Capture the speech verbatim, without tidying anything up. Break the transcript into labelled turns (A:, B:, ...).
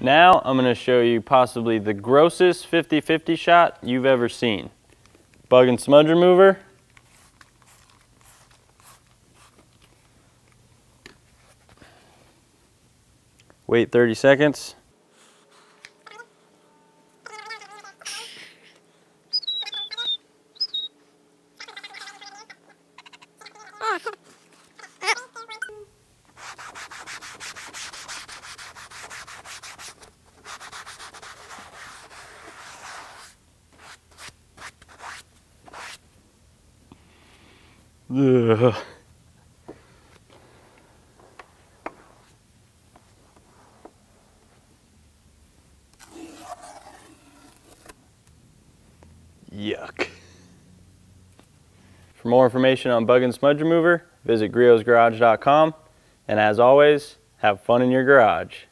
A: Now I'm going to show you possibly the grossest fifty fifty shot you've ever seen. Bug and smudge remover. Wait thirty seconds. Ugh. Yuck. For more information on bug and smudge remover, visit griots garage dot com, and as always, have fun in your garage.